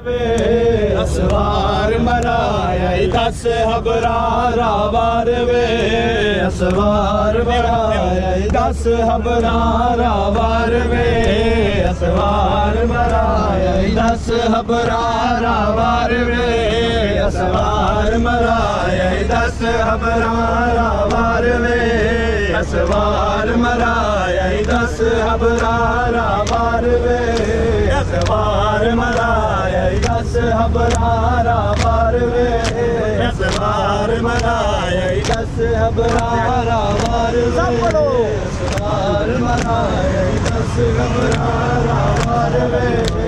असवार मराया दस हबरारा वार वे असवार मराया दस हबरारा वार वे असवार मराया दस हबरारा वार वे असवार मराया दस हबरारा वार वे असवार मराया दस हबरारा वार वे असवार मराया दस हबरारा वार वे असवार मराया दस हबरारा वार वे असवार मराया दस हबरारा वार वे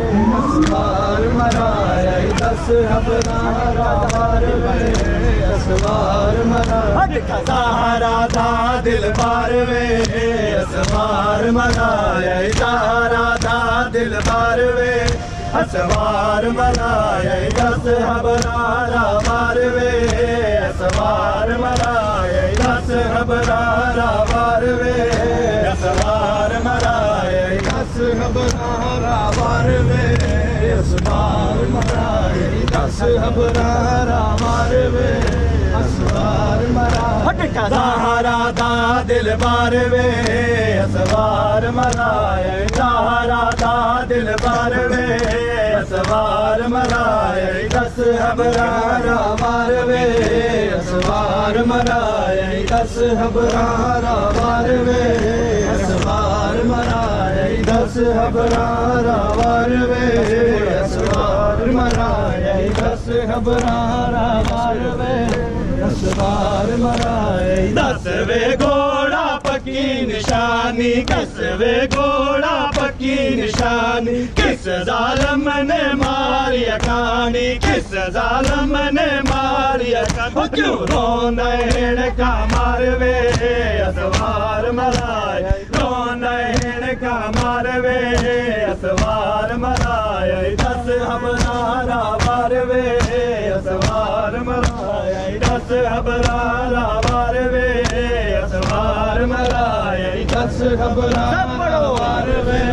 असवार मराया दस हबरारा वार वे असवार मराया सहारा था दिल बार वे असवार मराया सहारा था दिल बार वे असवार मराया दस हबरारा वार वे असवार मराया दस हबरारा वार वे असवार मराया दस हबरारा वार वे असवार मराया दस हबरारा वार वे असवार मराया सहारा था दिल बार वे असवार मराया सहारा था दिल बार वे असवार मराया दस हबरारा वार वे असवार मराया दस हबरारा वार वे असवार मराया दस हबरारा वार वे असवार मराया दस हबरारा वार वे असवार मराया दसवे घोड़ा पक्की निशानी कसवे घोड़ा पक्की निशानी किस जालम ने मारी अकानी किस जालम ने मारी अकानी क्यों रोना हेड़ का मारवे असवार मराया रोना हेड़ का मारवे असवार मराया दस हबरारा वार वे असवार मराया दस हबरारा वार वे असवार मराया दस हबरारा वार वे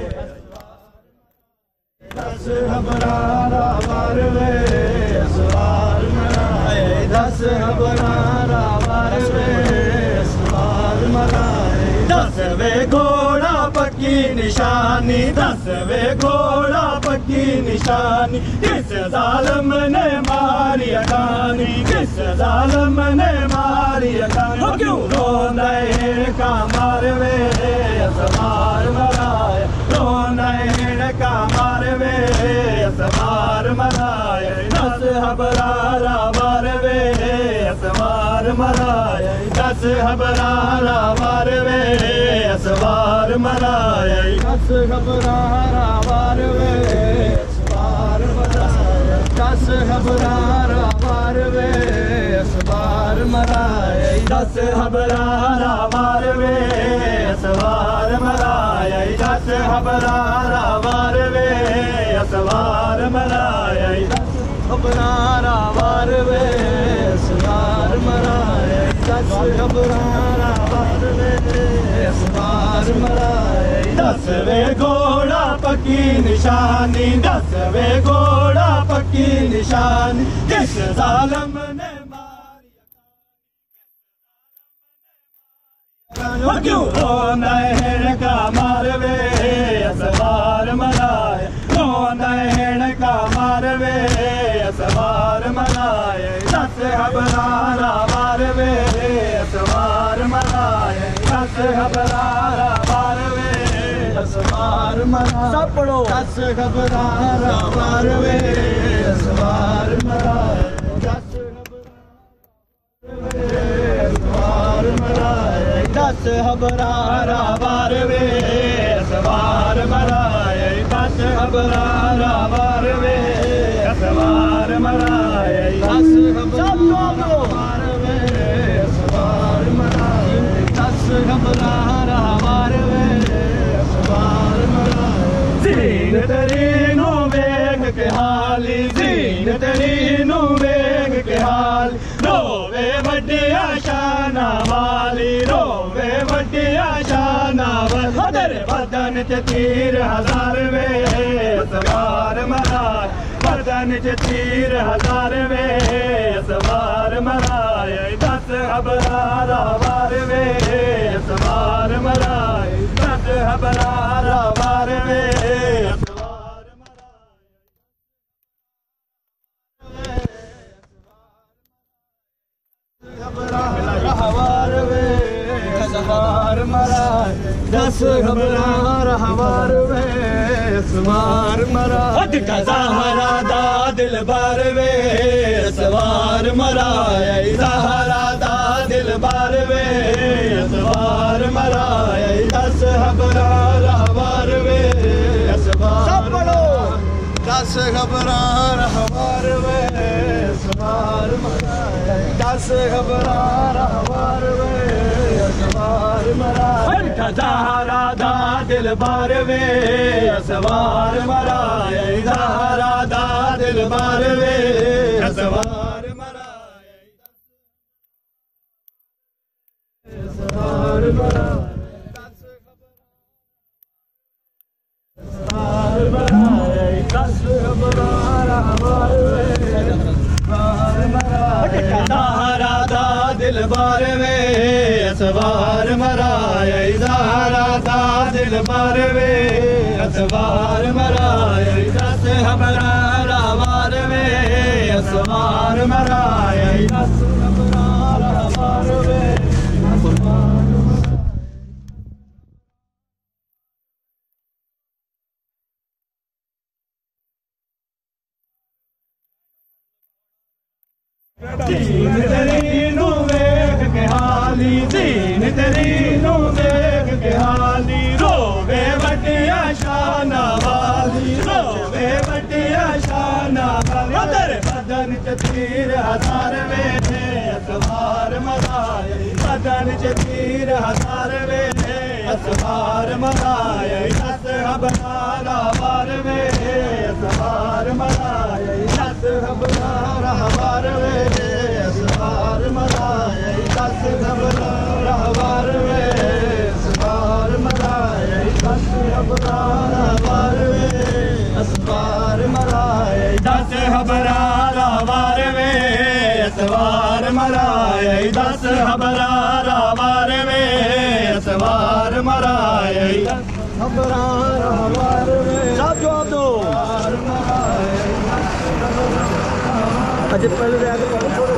दस हबरारा वार वे असवार मराया दस हबरारा वार वे असवार मराया दसवे घोड़ा पक्की निशानी दसवे घोड़ा पक्की निशानी किस जालम ने मारी अकानी किस जालम ने मारी अकानी क्यों रोना हेड़ का मारवे असवार मराया रोना हेड़ का मारवे असवार मराया दस हबरारा वार वे असवार मराया दस हबरारा वार वे असवार मराया दस हबरारा वार वे असवार मराया दस हबरारा वार वे असवार मराया दस हबरारा वार वे असवार मराया दस हबरारा वार वे असवार मराया दस हबरारा वार वे असवार मराया दस हबरारा वार वे असवार मराया दसवे घोड़ा पक्की निशानी दसवे घोड़ा पक्की निशानी किस जालम ने मारी क्यों रोना हेड़ का मारवे असवार मराया रोना हेड़ का मारवे असवार मराया दस हबरारा वार वे असवार मराया दस हबरारा वार वे असवार मराया सब पढ़ो दस हबरारा वार वे असवार मराया दस असवार मराया दस हबरारा वार वे असवार मराया दस हबरारा वार वे असवार मराया दस हबरारा वार वे असवार मराया दस हबरारा वार वे असवार मराया जीन तरीनो वेग के हाली जीन तरीनो वेग के हाल रोवे वड्डिया शाना वाली रोवे वड्डिया शाना वाली बदन ते तीर हजार वे सवार मराया बदन च तीर हजार वे सवार मराए 10 हबरारा वार वे सवार मराए 10 हबरारा वार वे सवार मराए 10 हबरारा वार वे सवार मराए ज़हरा दा दिल बार वे सवार मराए ज़हरा दा दिल बार वे सवार मराए 10 हबरारा वार वे सवार 10 हबरारा वार वे सवार मराए 10 हबरारा वार वे सवार मराए ज़हरा दा दिल बार वे सवार मराए ज़हरा दा दिल बार वे सवार मराए सवार मराए 10 हबरारा वार वे ज़हरा दा दिल बार वे सवार मराए ज़हरा दा दिल बार वे सवार मराए 10 हबरारा वार वे सवार मराए 10 हबरारा वार वे दीन तेरी नू वेख के हाली दीन तेरी नू वेख के हाली रोवे वटिया शाना वाली रोवे वटिया शाना वाली तेरे बदन च तीर हजार वे सवार मराए बदन च तीर हजार वे सवार मराए 10 हबरारा वार वे सवार मराए 10 हबरारा वार वे सवार मराए 10 हबरारा वार वे सवार मराए 10 हबरारा वार वे सवार मराए 10 हबरारा वार वे सवार मराए 10 हबरारा वार वे सवार मराए हबरारा वार वे सब जवाब दो अजय पहले